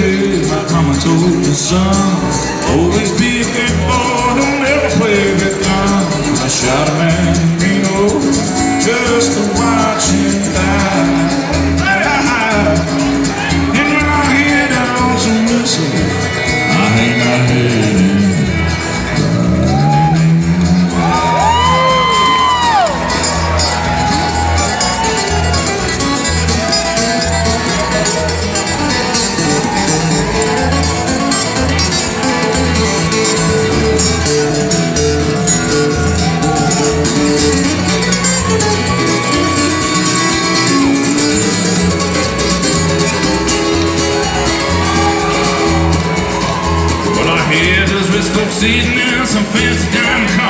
baby, my mama told me, son, always be a good boy, don't ever play with guns. I shot a man in Reno just to watch him die. And when I hear that lonesome whistle, I hang my head in. Here's this folks eating in some fancy diamond